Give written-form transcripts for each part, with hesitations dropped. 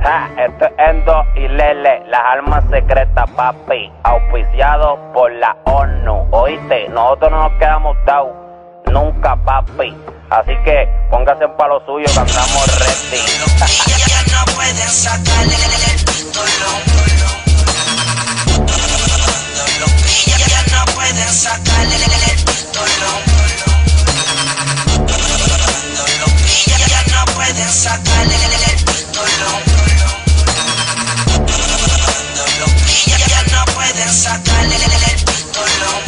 Esto es Endo y Lele, las armas secretas, papi. Auspiciado por la ONU. Oíste, nosotros no nos quedamos down nunca, papi. Así que póngase en palo suyo que andamos ready. Ya no pueden sacarle el pistolón. Los pillas ya no pueden sacarle el pistolón. Los pillas ya no pueden sacarle el pistolón. Los pillas ya no pueden sacarle el pistolón.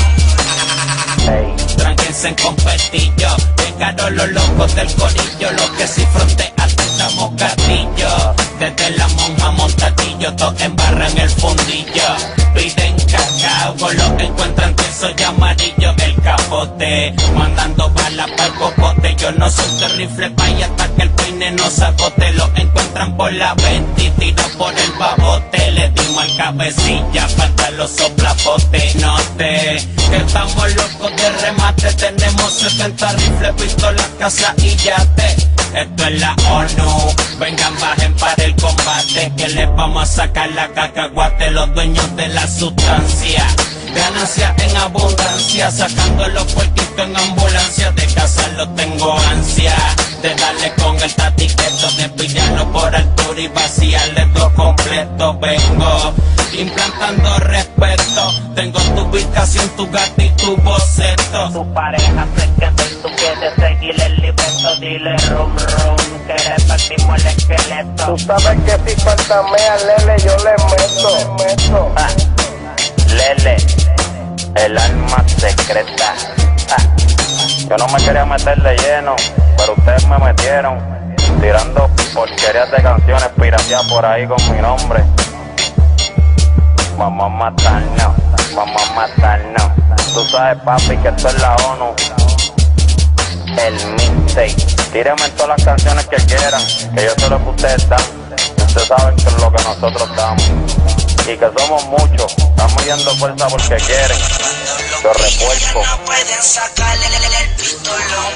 Tránquense en competillo, llegaron los locos del corillo, los que si frontean estamos gatillo. Desde la monja montadillo, todos embarran el fundillo. Piden cacao, con lo que encuentran tieso y amarillo. El capote, mandando balas pa'l cocote. Yo no soy de rifle y hasta que el peine no se agote. Lo encuentran por la 20 y tiro por el babote. Le dimos al cabecilla, falta los soplapotes. Note que estamos locos de remate. Tenemos 70 rifles, pistolas, casa y yate. Esto es la ONU, vengan, bajen para el combate, que les vamos a sacar la cacahuate, los dueños de la sustancia. Ganancia en abundancia, sacando los puerquitos en ambulancia. De cazarlo tengo ansia, de darle con el tatiqueto, de pillarlo por altura y vaciarle todo completo. Vengo implantando respeto, tengo tu ubicación, tu gato y tu boceto. Tu pareja se quedó y tú quieres seguir el libreto. Dile rum rum, que repartimos el esqueleto. Tú sabes que si faltame a Lele yo le meto. Lele, el alma secreta. Yo no me quería meter de lleno, pero ustedes me metieron, tirando porquerías de canciones pirateadas por ahí con mi nombre. Vamos a matarnos, vamos a matarnos. Tú sabes, papi, que esto es la ONU. El mixtape. Tírenme todas las canciones que quieran, que yo sé lo que ustedes dan. Ustedes saben que es lo que nosotros damos. Y que somos muchos, estamos yendo fuerza porque quieren. Los refuerzos. No pueden sacarle el pistolón.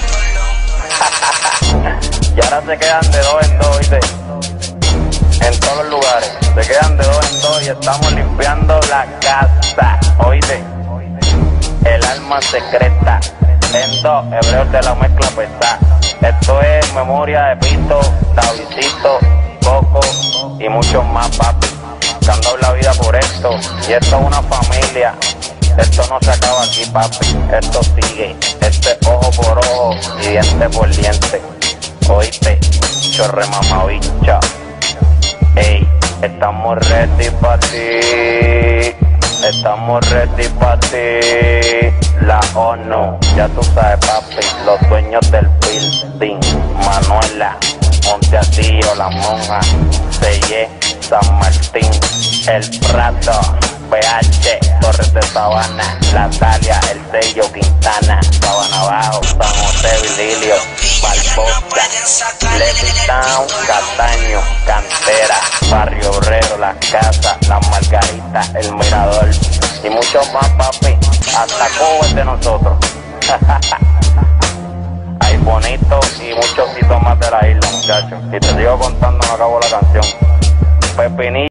Y ahora se quedan de dos en dos, ¿viste? En todos los lugares. Se quedan de dos en dos y estamos limpiando la casa. Oíste, el alma secreta. Endo, hebreos de la mezcla pesada. Esto es memoria de Pito, Davidito, Coco y muchos más, papi. Que han dado la vida por esto. Y esto es una familia. Esto no se acaba aquí, papi. Esto sigue. Este es ojo por ojo y diente por diente. Oíste, chorre mamabicha. Ey, estamos ready pa' ti. Estamos ready pa' ti. La ONU, ya tú sabes, papi. Los dueños del building. Manuela, Monteatillo, La Monja, Selle, San Martín, El Prato, PH, Torres de Sabana, La Talia, El Sello, Quintana, Sabana Abajo, San José, Vililio, Barbosa, Levittown, Cataño, Cantera, Barrio Obrero, Las Casas, Las Margaritas, El Mirador y muchos más, papi. Hasta Cuba es de nosotros. Hay bonito y muchos sitios más de la isla, muchachos. Si te sigo contando no acabo la canción. Pepinillo.